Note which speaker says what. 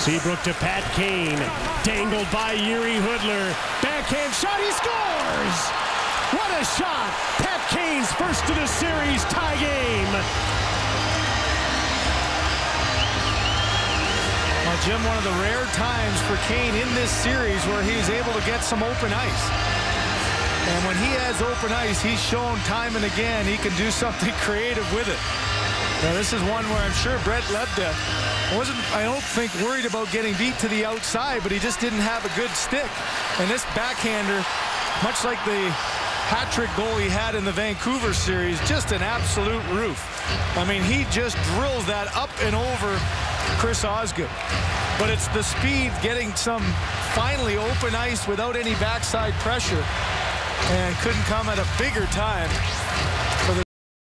Speaker 1: Seabrook to Pat Kane. Dangled by Yuri Hoodler. Backhand shot. He scores! What a shot! Pat Kane's first of the series, tie game.
Speaker 2: Well, Jim, one of the rare times for Kane in this series where he's able to get some open ice. And when he has open ice, he's shown time and again he can do something creative with it. Now, this is one where I'm sure Brett Lebda wasn't, I don't think, worried about getting beat to the outside, but he just didn't have a good stick. And this backhander, much like the hat-trick goal he had in the Vancouver series, just an absolute roof. I mean, he just drills that up and over Chris Osgood. But it's the speed, getting some finally open ice without any backside pressure, and couldn't come at a bigger time